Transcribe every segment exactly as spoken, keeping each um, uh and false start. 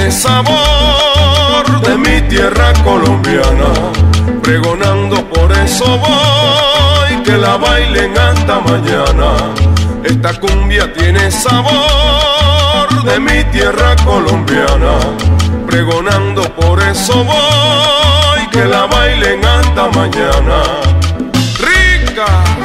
tiene sabor de mi tierra colombiana, pregonando por eso voy, que la bailen hasta mañana. Esta cumbia tiene sabor de mi tierra colombiana, pregonando por eso voy, que la bailen hasta mañana. ¡Rica!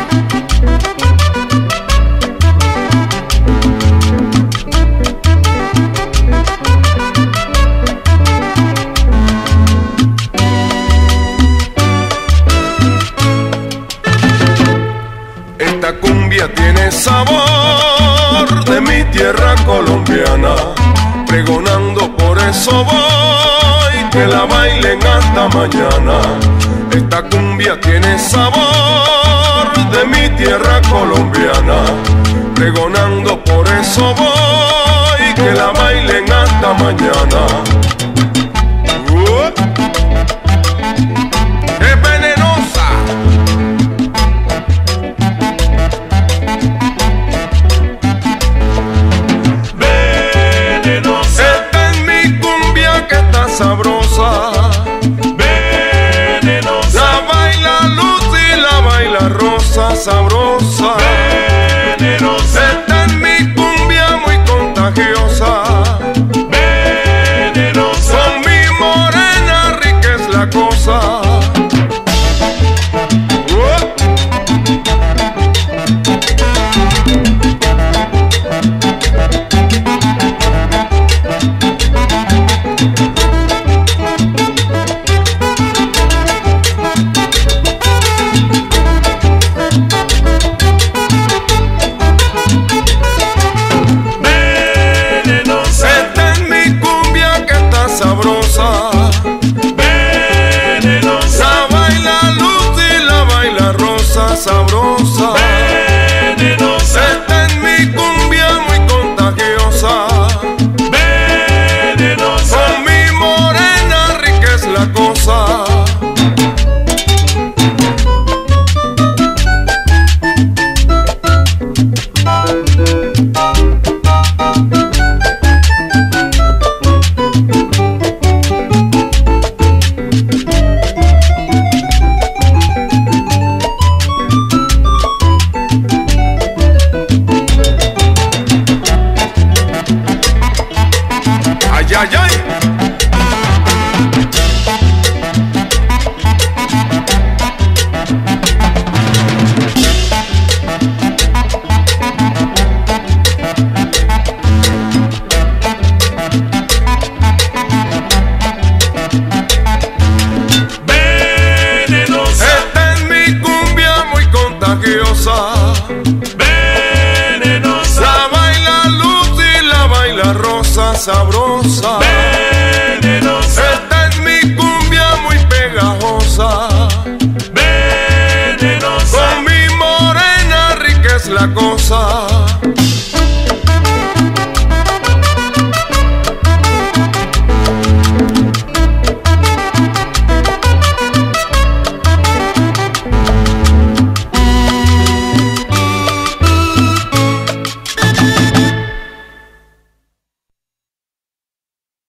Esta cumbia tiene sabor de mi tierra colombiana, pregonando por eso voy, que la bailen hasta mañana. Esta cumbia tiene sabor de mi tierra colombiana, pregonando por eso voy, que la bailen hasta mañana. Uh. ¡Es venenosa! Venenosa. Esta es mi cumbia que está sabrosa,